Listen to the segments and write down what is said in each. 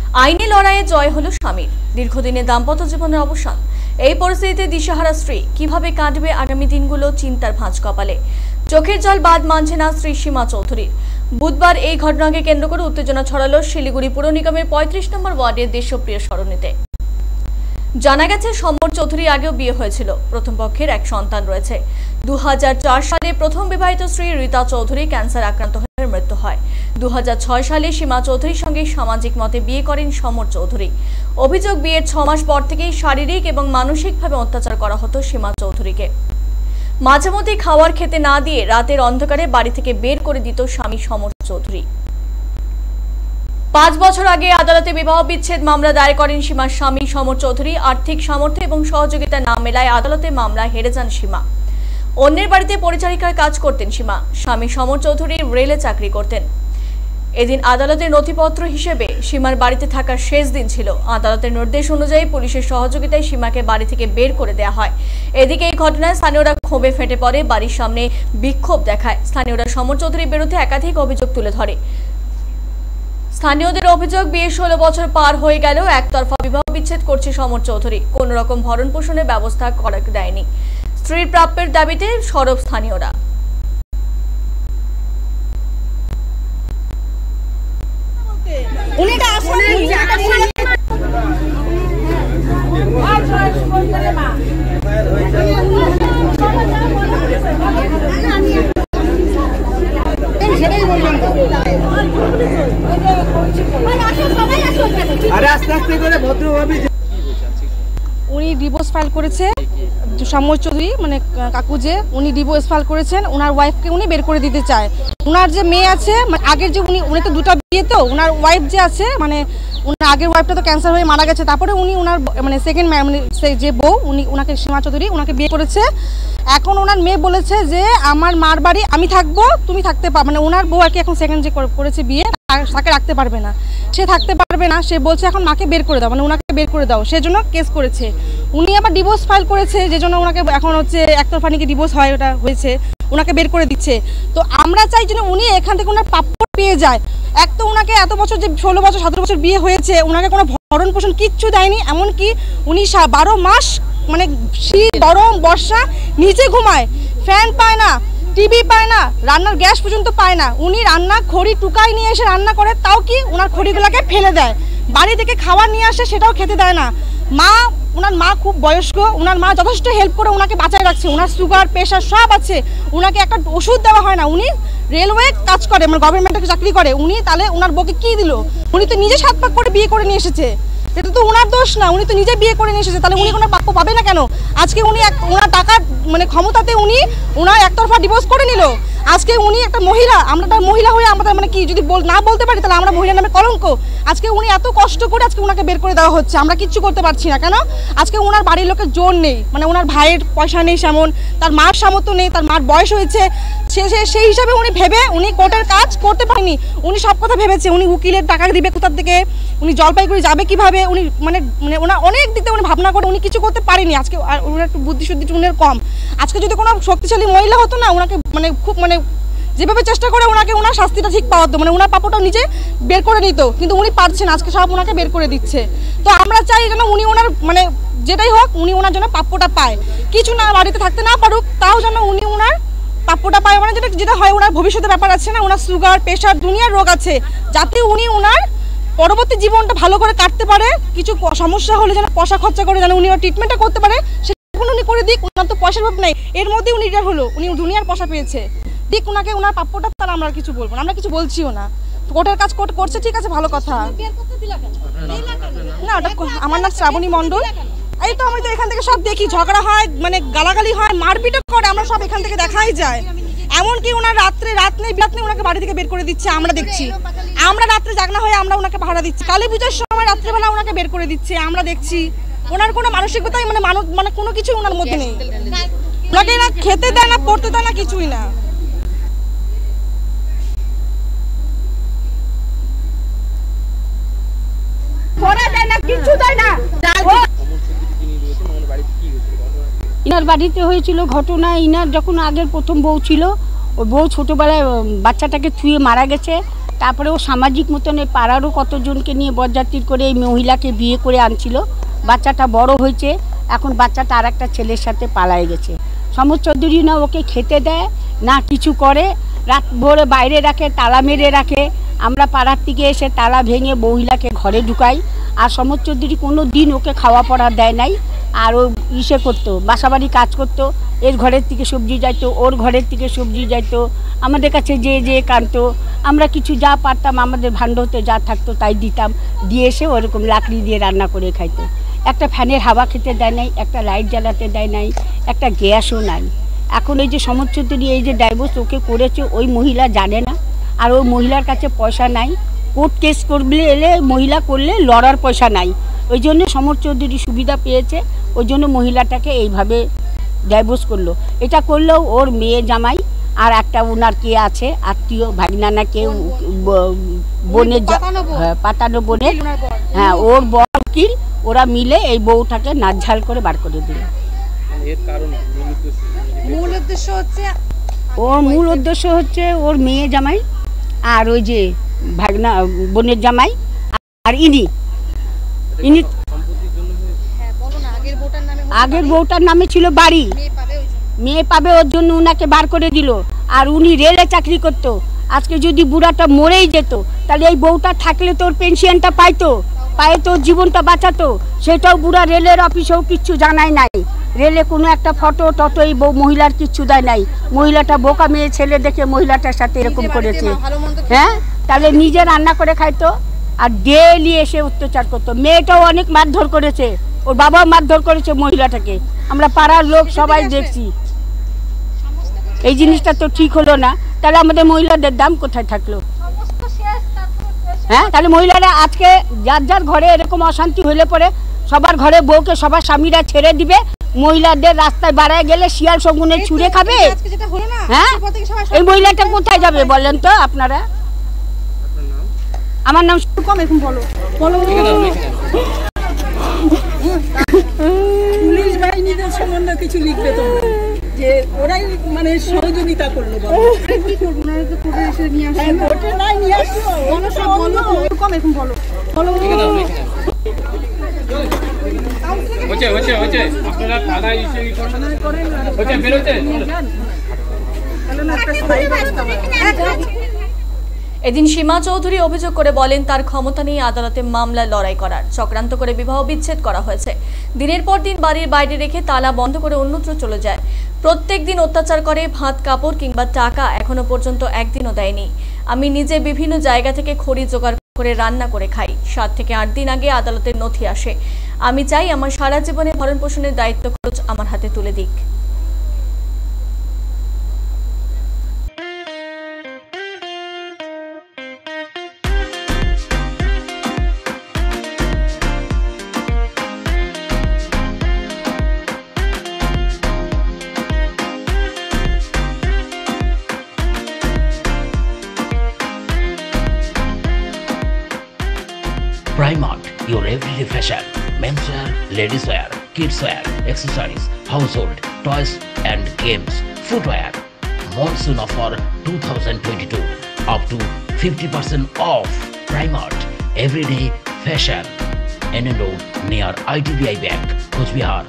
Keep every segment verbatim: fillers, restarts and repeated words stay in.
আইনি লড়াইয়ে জয় হলো স্বামীর, দীর্ঘদিনের দাম্পত্য জীবনের অবসান। এই পরিস্থিতিতে দিশাহারা স্ত্রী কিভাবে কাটবে আগামী দিনগুলো চিন্তার ভাঁজ কপালে। চোখের জল বাদ মানছে না স্ত্রী সীমা চৌধুরীর। বুধবার এই ঘটনাকে কেন্দ্র করে উত্তেজনা ছড়ালো শিলিগুড়ি পুর নিগমের পঁয়ত্রিশ নম্বর ওয়ার্ডের দেশপ্রিয় সরণিতে। জানা গেছে সমর চৌধুরী আগেও বিয়ে হয়েছিল, প্রথম পক্ষের এক সন্তান রয়েছে। দু হাজার চার সালে প্রথম বিবাহিত স্ত্রী রীতা চৌধুরী ক্যান্সার আক্রান্ত হয়ে মৃত্যু হয়। দু হাজার ছয় সালে সীমা চৌধুরীর সঙ্গে সামাজিক মতে বিয়ে করেন সমর চৌধুরী। অভিযোগ, বিয়ের ছ মাস পর থেকেই শারীরিক এবং মানসিকভাবে অত্যাচার করা হতো সীমা চৌধুরীকে। মাঝে মধ্যে খাওয়ার খেতে না দিয়ে রাতের অন্ধকারে বাড়ি থেকে বের করে দিত স্বামী সমর চৌধুরী। পাঁচ বছর আগে আদালতে বিবাহ বিচ্ছেদ মামলা দায়ের করেন সীমার স্বামী সমর চৌধুরী। আর্থিক সামর্থ্য এবং সহযোগিতা না মেলায় আদালতে মামলা হেরে যান সীমা। অন্যের বাড়িতে পরিচারিকার কাজ করতেন সীমা। স্বামী সমর চৌধুরী রেলে চাকরি করতেন। এদিন আদালতের নথিপত্র হিসেবে সীমার বাড়িতে থাকার শেষ দিন ছিল। আদালতের নির্দেশ অনুযায়ী পুলিশের সহযোগিতায় সীমাকে বাড়ি থেকে বের করে দেওয়া হয়। এদিকে এই ঘটনায় স্থানীয়রা ক্ষোভে ফেটে পড়ে, বাড়ির সামনে বিক্ষোভ দেখায়। স্থানীয়রা সমর চৌধুরীর বিরুদ্ধে একাধিক অভিযোগ তুলে ধরে। স্থানীয়দের অভিযোগ, বিয়ে ষোলো বছর পার হয়ে গেলেও একতরফা বিবাহ বিচ্ছেদ করছে সমর চৌধুরী। কোন রকম ভরণ পোষণের ব্যবস্থা করা দেয়নি। স্ত্রীর প্রাপ্যের দাবিতে সরব স্থানীয়রা। উনি ডিভোর্স ফাইল করেছে সমর চৌধুরী, মানে কাকু যে উনি ডিভোর্স ফাইল করেছেন। ওনার ওয়াইফকে উনি বের করে দিতে চায়। ওনার যে মেয়ে আছে, মানে আগের যে উনি উনি তো দুটা বিয়ে, তো ওনার ওয়াইফ যে আছে, মানে ওনার আগের ওয়াইফটা তো ক্যান্সার হয়ে মারা গেছে। তারপরে উনি ওনার মানে সেকেন্ড মানে যে বউ, উনি ওনাকে সীমা চৌধুরী ওনাকে বিয়ে করেছে। এখন ওনার মেয়ে বলেছে যে আমার মার বাড়ি আমি থাকবো, তুমি থাকতে পার, মানে ওনার বউ আর কি এখন সেকেন্ড যে করেছে বিয়ে, তাকে রাখতে পারবে না, সে থাকতে পারবে না। সে বলছে এখন মাকে বের করে দাও, মানে ওনাকে বের করে দাও, সেজন্য কেস করেছে। উনি আবার ডিভোর্স ফাইল করেছে, যে জন্য ওনাকে এখন হচ্ছে একতরফা নাকি ডিভোর্স হয়, ওটা হয়েছে, ওনাকে বের করে দিচ্ছে। তো আমরা চাই যেন উনি এখান থেকে ওনার প্রাপ্য পেয়ে যায়। এক তো ওনাকে এত বছর যে ষোলো বছর সতেরো বছর বিয়ে হয়েছে, ওনাকে কোনো ভরণ পোষণ কিচ্ছু দেয়নি। এমনকি উনি বারো মাস মানে শীত গরম বর্ষা নিচে ঘুমায়, ফ্যান পায় না, টিভি পায় না, রান্নার গ্যাস পর্যন্ত পায় না। উনি রান্না খড়ি টুকাই নিয়ে এসে রান্না করে, তাও কি ওনার খড়িগুলোকে ফেলে দেয়। বাড়ি থেকে খাবার নিয়ে আসে, সেটাও খেতে দেয় না। মা, ওনার মা খুব বয়স্ক, ওনার মা যথেষ্ট হেল্প করে ওনাকে বাঁচায় রাখছে। ওনার সুগার প্রেশার সব আছে, ওনাকে একটা ওষুধ দেওয়া হয় না। উনি রেলওয়ে কাজ করে, মানে গভর্নমেন্টের চাকরি করে। উনি তাহলে ওনার বউকে কি দিল? উনি তো নিজে সাত পাক করে বিয়ে করে নিয়ে এসেছে, এটা তো ওনার দোষ না। উনি তো নিজে বিয়ে করে নিয়ে এসেছে, তাহলে উনি কোনো প্রাপ্য পাবে না কেন? আজকে উনি ওনার টাকার মানে ক্ষমতাতে উনি ওনার একতরফা ডিভোর্স করে নিল। আজকে উনি একটা মহিলা, আমরা তার মহিলা হয়ে আমাদের মানে কি যদি না বলতে পারি, তাহলে আমরা মহিলা নামে কলঙ্ক। আজকে উনি এত কষ্ট করে আজকে ওনাকে বের করে দেওয়া হচ্ছে, আমরা কিচ্ছু করতে পারছি না। কেন? আজকে ওনার বাড়ির লোকের জোর নেই, মানে ওনার ভাইয়ের পয়সা নেই, সেমন তার মার সামর্থ্য নেই, তার মার বয়স হয়েছে, সে সেই হিসাবে উনি ভেবে উনি কোর্টের কাজ করতে পারেনি। উনি সব কথা ভেবেছে, উনি উকিলের টাকা দিবে কোথার থেকে, উনি জলপাইগুড়ি যাবে কিভাবে, উনি মানে মানে ওনার অনেক দিক থেকে উনি ভাবনা করে উনি কিছু করতে পারেনি। আজকে আর ওনার একটু বুদ্ধিশুদ্ধি উনার কম। আজকে যদি কোনো শক্তিশালী মহিলা হতো না, ওনাকে মানে খুব মানে যেভাবে চেষ্টা করে ওনাকে ওনার শাস্তিটা ঠিক পাওয়া হতো, মানে ওনার পাপটাও নিজে বের করে নিত, কিন্তু উনি পারছেন। আজকে সব ওনাকে বের করে দিচ্ছে। তো আমরা চাই যেন উনি ওনার মানে যেটাই হোক, উনি ওনার জন্য প্রাপ্যটা পায়। কিছু না বাড়িতে থাকতে না পারুক, তাও যেন উনি ওনার প্রাপ্যটা পায়। মানে যেটা যেটা হয় ওনার ভবিষ্যতের ব্যাপার আছে না, ওনার সুগার প্রেশার দুনিয়ার রোগ আছে, যাতে উনি ওনার পরবর্তী জীবনটা ভালো করে কাটতে পারে। কিছু সমস্যা হলে যেন পয়সা খরচা করে যেন উনি ওর ট্রিটমেন্টটা করতে পারে, সেটা উনি করে দিক। ওনার তো পয়সার অভাব নেই, এর মধ্যে উনি রিটায়ার হলো, উনি দুনিয়ার পয়সা পেয়েছে, ঠিক ওনাকে ওনার প্রাপ্যটা, তারা আমরা কিছু বলবো না, আমরা কিছু বলছিও না। কোর্টের কাজ কোর্ট করছে, ঠিক আছে, ভালো কথা। না, ওটা আমার নাম শ্রাবণী মণ্ডল। এই তো আমি তো এখান থেকে সব দেখি, ঝগড়া হয়, মানে গালাগালি হয়, মারপিটও করে, আমরা সব এখান থেকে দেখাই যায়। এমনকি ওনার রাত্রে রাত নেই বিরাত নেই ওনাকে বাড়ি থেকে বের করে দিচ্ছে, আমরা দেখছি। আমরা রাত্রে জাগনা হয়ে আমরা ওনাকে ভাড়া দিচ্ছি, কালী পুজোর সময় রাত্রেবেলা ওনাকে বের করে দিচ্ছে, আমরা দেখছি। ওনার কোনো মানসিকতাই মানে মানুষ মানে কোনো কিছু ওনার মধ্যে নেই। ওনাকে না খেতে দেয় না, পড়তে দেয় না, কিছুই না। ইনার বাড়িতে হয়েছিল ঘটনা। ইনার যখন আগের প্রথম বউ ছিল, ওই বউ ছোটবেলায় বাচ্চাটাকে থুয়ে মারা গেছে। তারপরে ও সামাজিক মতন এই পাড়ারও কতজনকে নিয়ে বরযাত্রী করে এই মহিলাকে বিয়ে করে আনছিল। বাচ্চাটা বড় হয়েছে, এখন বাচ্চাটা আর একটা ছেলের সাথে পালায়ে গেছে। সমর চৌধুরী না ওকে খেতে দেয় না কিছু করে, রাত ভোরে বাইরে রাখে, তালা মেরে রাখে। আমরা পাড়ার থেকে এসে তালা ভেঙে মহিলাকে ঘরে ঢুকাই। আর সমর চৌধুরী কোনো দিন ওকে খাওয়া পড়া দেয় নাই। আর ও ইসে করতো, বাসাবাড়ি কাজ করতো, এর ঘরের থেকে সবজি যাইতো, ওর ঘরের থেকে সবজি যাইতো, আমাদের কাছে যে যে কানতো। আমরা কিছু যা পারতাম আমাদের ভাণ্ডতে যা থাকতো তাই দিতাম, দিয়ে এসে ওরকম লাকড়ি দিয়ে রান্না করে খাইতো। একটা ফ্যানের হাওয়া খেতে দেয় নাই, একটা লাইট জ্বালাতে দেয় নাই, একটা গ্যাসও নাই। এখন এই যে সমর চৌধুরী এই যে ডাইভোর্স ওকে করেছে, ওই মহিলা জানে না। আর ওই মহিলার কাছে পয়সা নাই, কোর্ট কেস করলে এলে মহিলা করলে লড়ার পয়সা নাই। ওই জন্য সমর চৌধুরী সুবিধা পেয়েছে, ওই জন্য মহিলাটাকে এইভাবে ডাইভোর্স করলো। এটা করলেও ওর মেয়ে জামাই আর একটা ওনার কে আছে আত্মীয় ভাগনানা কে বোনের, হ্যাঁ পাতানো বোনের, হ্যাঁ ওর বর উকিল, ওরা মিলে এই বউটাকে নাজঝাল করে বার করে দিল। মূল উদ্দেশ্য হচ্ছে ওর মূল উদ্দেশ্য হচ্ছে ওর মেয়ে জামাই আর ওই যে ভাগনা বোনের জামাই আর ইনি ইনি আগের বউটার নামে ছিল বাড়ি, মেয়ে পাবে ওর জন্য উনাকে বার করে দিল। আর উনি রেলে চাকরি করতো। আজকে যদি বুড়াটা মরেই যেত তাহলে এই বউটা থাকলে তোর পেনশনটা পাইতো, পায়ে তোর জীবনটা বাঁচাতো। সেটাও বুড়া রেলের অফিসেও কিচ্ছু জানায় নাই, রেলে কোনো একটা ফটো টটো এই বউ মহিলার কিচ্ছু দেয় নাই। মহিলাটা বোকা মেয়ে ছেলে দেখে মহিলাটার সাথে এরকম করেছে। হ্যাঁ, তাহলে নিজে রান্না করে খাইতো আর ডেলি এসে অত্যাচার করতো। মেয়েটাও অনেক মারধর করেছে, ওর বাবাও মারধর করেছে মহিলাটাকে। আমরা পাড়ার লোক সবাই দেখছি। এই জিনিসটা তো ঠিক হলো না। তাহলে আমাদের মহিলাদের দাম কোথায় থাকলো? হ্যাঁ, তাহলে মহিলারা আজকে যার যার ঘরে এরকম অশান্তি হলে পরে সবার ঘরে বউকে সবার স্বামীরা ছেড়ে দিবে, মহিলাদের রাস্তায় বাড়ায় গেলে শিয়াল শগুনে ছুঁড়ে খাবে। হ্যাঁ, এই মহিলাটা কোথায় যাবে বলেন তো আপনারা? আমার নাম কম এখন বলো বলো পুলিশ বাহিনীদের সম্বন্ধে কিছু লিখবে তোমরা যে ওরাই মানে সহযোগিতা করলো। কি করবো না তো কোর্টে এসে নিয়ে আসো, কোর্টে নাই নিয়ে আসো, বলো সব বলো কম এখন বলো বলো হচ্ছে হচ্ছে হচ্ছে আপনারা থানায় ইস্যু করেন হচ্ছে বের হচ্ছে তাহলে না একটা স্থায়ী ব্যবস্থা হয়। এদিন সীমা চৌধুরী অভিযোগ করে বলেন তার ক্ষমতা নেই আদালতে মামলা লড়াই করার, চক্রান্ত করে বিবাহ বিচ্ছেদ করা হয়েছে। দিনের পর দিন বাড়ির বাইরে রেখে তালা বন্ধ করে অন্যত্র চলে যায়। প্রত্যেক দিন অত্যাচার করে, ভাত কাপড় কিংবা টাকা এখনো পর্যন্ত একদিনও দেয়নি। আমি নিজে বিভিন্ন জায়গা থেকে খড়ি জোগাড় করে রান্না করে খাই। সাত থেকে আট দিন আগে আদালতের নথি আসে। আমি চাই আমার সারা জীবনে ভরণ পোষণের দায়িত্ব খরচ আমার হাতে তুলে দিক। Primark, your everyday fashion, menswear, ladies wear, kids wear, accessories, household, toys and games, footwear. Monsoon offer two thousand twenty-two, up to fifty percent off. Primark, everyday fashion. N N Road near I D B I Bank, Coach Bihar.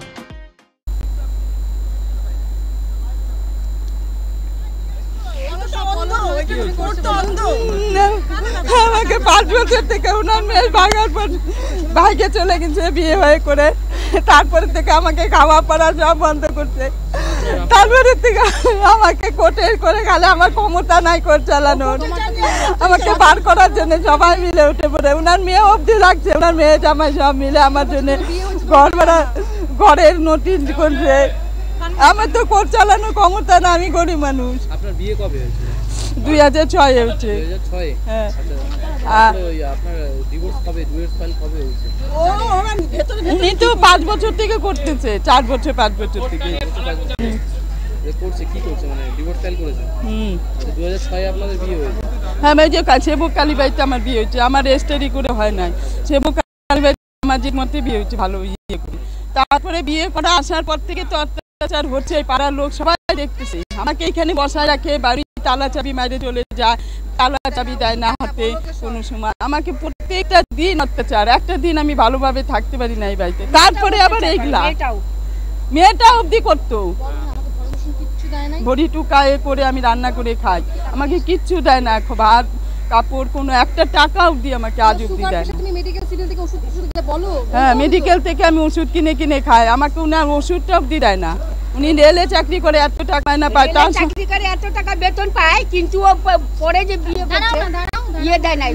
আমাকে পাঁচ বছর থেকে ওনার মেয়ে ভাগার পর ভাইকে চলে গেছে বিয়ে হয়ে করে, তারপরে থেকে আমাকে খাওয়া পড়া সব বন্ধ করছে। তারপরে থেকে আমাকে কোর্টে করে গেলে আমার ক্ষমতা নাই কোর্ট চালানোর, আমাকে বার করার জন্য সবাই মিলে উঠে পড়ে। ওনার মেয়ে অবধি লাগছে, ওনার মেয়ে জামাই সব মিলে আমার জন্য ঘর ভাড়া ঘরের নোটিশ করছে। আমার তো কোর্ট চালানোর ক্ষমতা না, আমি গরিব মানুষ। আপনার বিয়ে কবে হয়েছিল? দুই হাজার ছয় হয়েছে। হ্যাঁ, উনি তো পাঁচ বছর থেকে করতেছে, চার বছর পাঁচ বছর থেকে। হ্যাঁ, যে সেবক কালীবাড়িতে আমার বিয়ে হয়েছে, আমার রেজিস্ট্রি করে হয় নাই। সেবক কালীবাড়িতে সামাজিক মতে বিয়ে হয়েছে, ভালো ইয়ে করে। তারপরে বিয়ে করা আসার পর থেকে তো অত্যাচার হচ্ছে পাড়ার লোক সবাই দেখতেছে। আমাকে এখানে বসায় রাখে, বাড়ি তালা চাবি মাইরে চলে যায়, তালা চাবি দেয় না হাতে কোনো সময়। আমাকে প্রত্যেকটা দিন অত্যাচার, একটা দিন আমি ভালোভাবে থাকতে পারি না এই বাড়িতে। তারপরে আবার এইগুলা মেয়েটা অবধি করতো, ভরি টুকায়ে করে আমি রান্না করে খাই, আমাকে কিচ্ছু দেয় না, ভাত কাপড় কোনো একটা টাকা অবধি আমাকে আজ অবধি দেয়। হ্যাঁ, মেডিকেল থেকে আমি ওষুধ কিনে কিনে খাই, আমাকে উনার ওষুধটা অবধি দেয় না। উনি রেলে চাকরি করে এত টাকা না পায়, তার চাকরি করে এত টাকা বেতন পায়, কিন্তু ও পরে যে বিয়ে করছে ইয়ে দেয় না,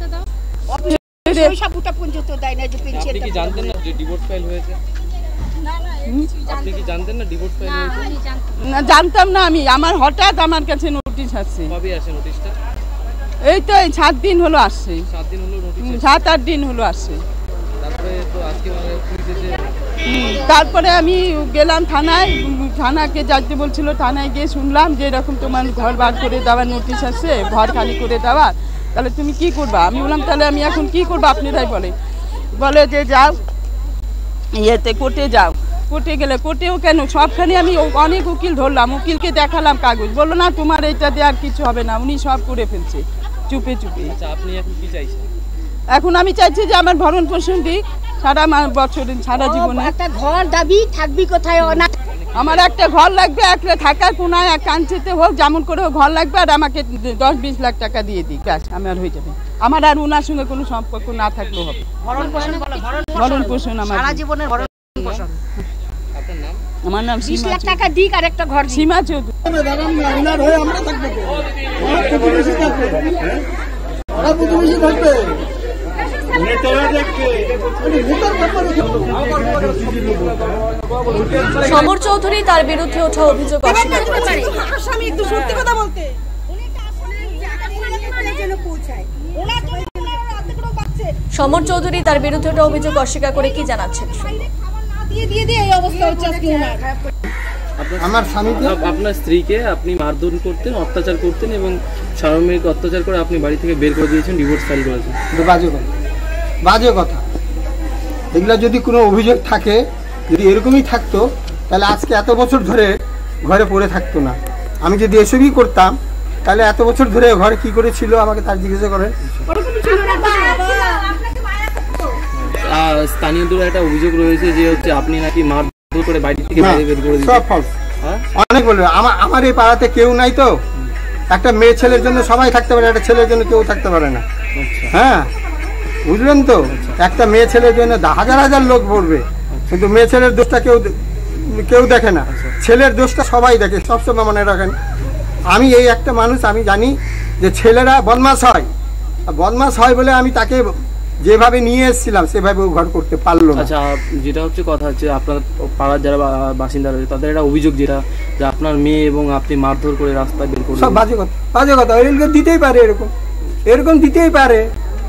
পয়সাটা পর্যন্ত দেয় না যে পেনশন। আপনি কি জানতেন না যে ডিভোর্স ফাইল হয়েছে? আপনি কি জানতেন না ডিভোর্স ফাইল হয়েছে? না, জানতাম না আমি। আমার হঠাৎ আমার কাছে নোটিশ আসছে। কবে আসে নোটিশটা? এই তো এই সাত দিন হলো আসছে। সাত দিন হলো নোটিশ? সাত আট দিন হলো আসছে। তারপরে তো আজকে মানে পুলিশে, তারপরে আমি গেলাম থানায়, থানাকে যাইতে বলছিল, থানায় গিয়ে শুনলাম যে এরকম তোমার ঘর বার করে দেওয়ার নোটিশ আসছে, ঘর খালি করে দেওয়ার, তাহলে তুমি কি করবা? আমি বললাম তাহলে আমি এখন কি করবো আপনারাই বলে বলে যে যাও ইয়েতে কোর্টে যাও। কোর্টে গেলে কোর্টেও কেন সবখানে আমি অনেক উকিল ধরলাম, উকিলকে দেখালাম কাগজ, বললো না তোমার এইটা দিয়ে আর কিছু হবে না, উনি সব করে ফেলছে চুপে চুপে। আচ্ছা, আপনি এখন কি চাইছেন? এখন আমি চাইছি যে আমার ভরণ পোষণ দিক সারা বছর সারা জীবনে। একটা ঘর দাবি থাকবি কোথায়? আমার একটা ঘর লাগবে, একটা থাকার কোনায় এক কাঞ্চিতে হোক, যেমন করে ঘর লাগবে, আর আমাকে দশ বিশ লাখ টাকা দিয়ে দিই, ব্যাস আমার হয়ে যাবে। আমার আর ওনার সঙ্গে কোনো সম্পর্ক না থাকলেও হবে। ভরণ পোষণ আমার সারা জীবনের ভরণ পোষণ। আপনার নাম? আমার নাম বিশ লাখ টাকা দিক আর একটা ঘর সীমা চৌধুরী। সমর চৌধুরী তার বিরুদ্ধে ওঠা অভিযোগ অস্বীকার করেছেন। সমর চৌধুরী তার বিরুদ্ধে ওঠা অভিযোগ অস্বীকার করে কি জানাচ্ছেন? আমার স্বামীকে, আপনার স্ত্রীকে আপনি মারধর করতেন, অত্যাচার করতেন এবং সাময়িক অত্যাচার করে আপনি বাড়ি থেকে বের করে দিয়েছেন, ডিভোর্স ফাইল করেছেন। বাজে কথা, বাজে কথা। এগুলো যদি কোনো অভিযোগ থাকে, যদি এরকমই থাকতো, তাহলে আজকে এত বছর ধরে ঘরে পড়ে থাকতো না। আমি যদি এসবই করতাম, তাহলে এত বছর ধরে ঘরে কি করে ছিল আমাকে তার জিজ্ঞাসা করেন। স্থানীয়দের একটা অভিযোগ রয়েছে যে হচ্ছে আপনি নাকি মারধর করে বাড়ি থেকে বাইরে বের করে দিয়েছেন। সব ফলস। অনেক বলবে। আমার আমার এই পাড়াতে কেউ নাই তো, একটা মেয়ে ছেলের জন্য সবাই থাকতে পারে, একটা ছেলের জন্য কেউ থাকতে পারে না। হ্যাঁ, বুঝলেন তো? একটা মেয়ে ছেলের জন্য হাজার হাজার লোক পড়বে, কিন্তু মেয়ে ছেলের দোষটা কেউ কেউ দেখে না, ছেলের দোষটা সবাই দেখে। সবসময় মনে রাখেন, আমি এই একটা মানুষ, আমি জানি যে ছেলেরা বদমাশ হয়, বদমাশ হয় বলে আমি তাকে যেভাবে নিয়ে এসেছিলাম সেভাবে ঘর করতে পারলো না। আচ্ছা, যেটা হচ্ছে কথা হচ্ছে আপনার পাড়ার যারা বাসিন্দা রয়েছে তাদের একটা অভিযোগ, যেটা যে আপনার মেয়ে এবং আপনি মারধর করে রাস্তায় বের করে। সব বাজে কথা, বাজে কথা। এরকম দিতেই পারে, এরকম এরকম দিতেই পারে।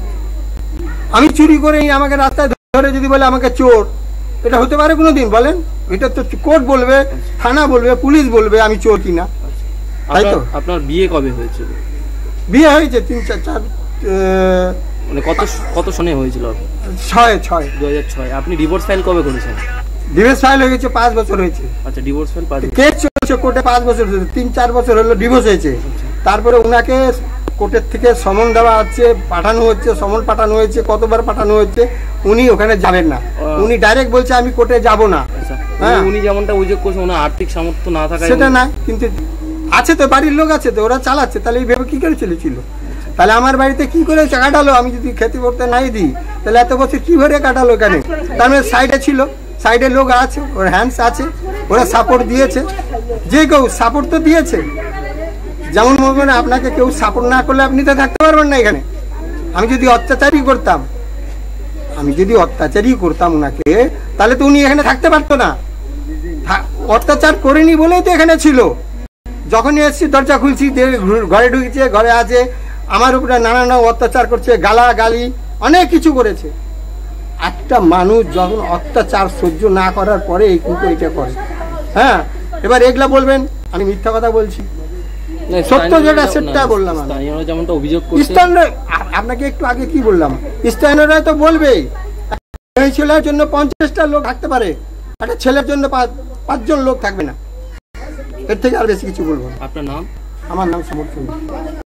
আমি চুরি করে আমাকে রাস্তায় ধরে যদি বলে আমাকে চোর, এটা হতে পারে কোনোদিন? বলেন, এটা তো কোর্ট বলবে, থানা বলবে, পুলিশ বলবে আমি চোর কিনা, তাই তো? আপনার বিয়ে কবে হয়েছিল? বিয়ে হয়েছে তিন চার চার মানে কত কত সনে হয়েছিল? ছয় ছয় দু হাজার ছয়। আপনি ডিভোর্স ফাইল কবে করেছেন? ডিভোর্স ফাইল হয়ে গেছে পাঁচ বছর হয়েছে। আচ্ছা, ডিভোর্স ফাইল পাঁচ কেস চলছে কোর্টে, পাঁচ বছর হয়েছে, তিন চার বছর হলো ডিভোর্স হয়েছে। তারপরে ওনাকে কোর্টের থেকে সমন দেওয়া হচ্ছে, পাঠানো হচ্ছে, সমন পাঠানো হয়েছে, কতবার পাঠানো হচ্ছে, উনি ওখানে যাবেন না। উনি ডাইরেক্ট বলছে আমি কোর্টে যাব না। উনি যেমনটা অভিযোগ করছে ওনার আর্থিক সামর্থ্য না থাকায় সেটা না, কিন্তু আছে তো, বাড়ির লোক আছে তো, ওরা চালাচ্ছে। তাহলে এইভাবে কি করে চলেছিল? তাহলে আমার বাড়িতে কি করে কাটালো? আমি যদি খেতে পড়তে নাই দিই, তাহলে এত বছর কি করে কাটালো? কেন? তার মানে সাইডে ছিল, সাইডে লোক আছে, ওর হ্যান্ডস আছে, ওরা সাপোর্ট দিয়েছে। যে কেউ সাপোর্ট তো দিয়েছে। যেমন মনে হয় আপনাকে কেউ সাপোর্ট না করলে আপনি তো থাকতে পারবেন না এখানে। আমি যদি অত্যাচারই করতাম, আমি যদি অত্যাচারই করতাম ওনাকে, তাহলে তো উনি এখানে থাকতে পারতো না। অত্যাচার করেনি বলেই তো এখানে ছিল। যখনই এসছি দরজা খুলছি, ঘরে ঢুকছে, ঘরে আছে, আমার উপরে নানান অত্যাচার করছে, গালা গালি অনেক কিছু করেছে। একটা মানুষ যখন অত্যাচার সহ্য না করার পরে কিন্তু এটা করে। হ্যাঁ, এবার এগুলা বলবেন আমি মিথ্যা কথা বলছি, সত্য যেটা সেটা বললাম। আপনাকে একটু আগে কি বললাম, স্থানীয়রা তো বলবেই, এই ছেলের জন্য পঞ্চাশটা লোক থাকতে পারে, একটা ছেলের জন্য পাঁচজন লোক থাকবে না, এর থেকে আর বেশি কিছু বলবো না। আপনার নাম? আমার নাম সমর্থন।